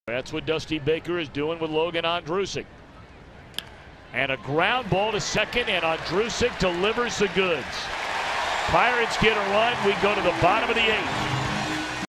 That's what Dusty Baker is doing with Logan Ondrusek. And a ground ball to second, and Ondrusek delivers the goods. Pirates get a run. We go to the bottom of the 8th.